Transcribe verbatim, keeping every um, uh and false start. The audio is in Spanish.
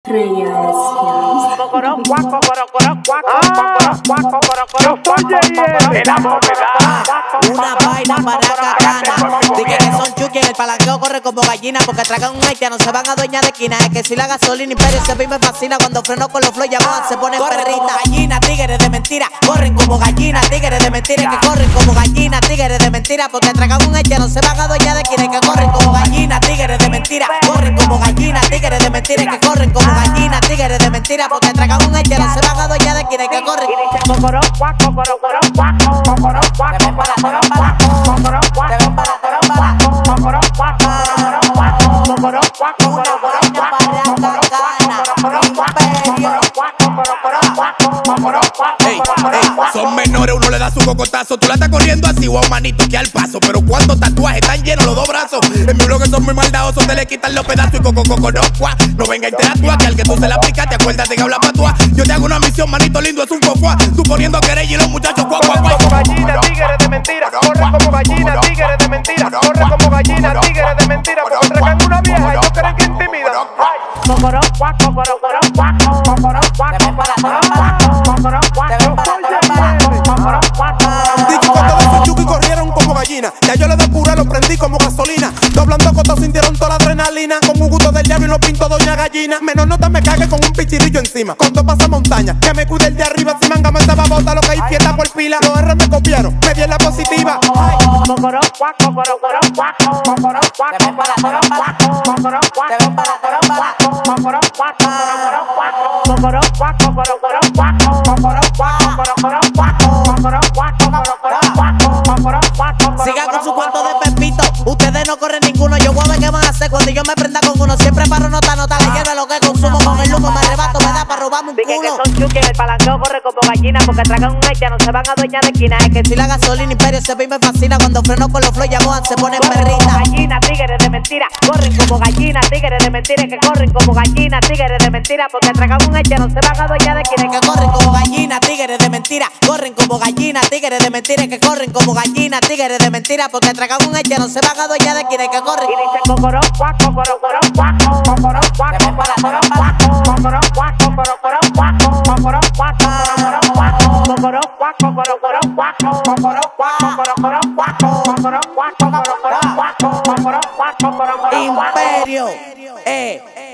Reales Films. Una vaina para cacana. Dije que son chuki en el palanqueo corre como gallina, porque tragan un haitiano, se van a dueñar de esquina. Es que si la gasolina imperio se ve y me fascina. Cuando freno con los flow llaman, se ponen perrita. Como gallina, tigres de mentira. Corren como gallina, tigres de mentira. Que corren como gallina, tigres de mentira. Porque tragan un haitiano, se van a dueñar de esquina. Que corren como gallina, tigres de mentira. Corren como gallina, tigres de mentira. Que corren como gallina, tigres de mentira. Porque tragan un haitiano, se van a dueñar de esquina. Que corren. Ey, ey, son menores, uno le da su cocotazo. Tú la estás corriendo así, guau, manito, que al paso. Pero cuando tatuajes están llenos los dos brazos. En mi blog son muy maldadosos, te le quitan los pedazos y coco, coco, no, cuá. No venga a interactuar, que al que tú se la aplicas, te acuerdas de que habla patua. Yo te hago una misión, manito lindo, es un cocuá. Tú poniendo querella y los muchachos, cuá, cuá, cuá. Como gallina, tigres de mentira. Corre como gallina, tigres de mentira. Corre como gallina, tigres de mentira. Porque tragan una vieja y no creen que intimida. Dicky con todo ese chuki corrieron como gallina. Ya yo le de pura, lo prendí como gasolina. Doblando cotos sintieron toda la adrenalina. Con un gusto del diablo y lo pinto doña gallina. Menos nota me cague con un pichirillo encima. Con dos pasa montaña, que me cuide el de arriba. Si manga me estaba bota, lo que hay fiesta por pila. Los R me copiaron, me di en la positiva. Ay. Sigan con su cuento de Pepito. Ustedes no corren ninguno. Yo voy a ver qué van a hacer cuando yo me prenda con uno. Siempre paro nota, nota. Le llevo lo que consumo con el humo. Me arrebato, me da para robarme un Dije que culo. son chuki en el palanqueo corre como gallina, porque tragan un haitiano, se van a dueñar de esquina. Es que Si la gasolina imperio se ve y me fascina. Cuando freno con los flow llaman, se ponen corren como perrita. gallina, tigres de mentira. Corren como gallina, tigres de mentira. Que corren como gallina, tigres de mentira. Porque tragan un haitiano, se van a dueñar de esquina. Que corren como gallina, tigres de mentira. Corren como gallina, tigres de mentira. Que corren como gallina, tigres de mentira. Porque tragan un haitiano, se van a dueñar de esquina. Que corren. Y dice cocoró, cuac, cocoró, cocoró, cuac, cocoró, cuac, cocoró, cocoró, cuac, cocoró, cuac, cocoró, cocoró, cuac, cocoró, cuac, cocoró, cuac, cocoró, cuac, cocoró, cocoró, cuac, cocoró, cuac, cocoró, cocoró, cuac, cocoró, cuac, cocoró, cocoró, cuac, cocoró, cuac, cocoró, cocoró, cuac. Imperio, eh.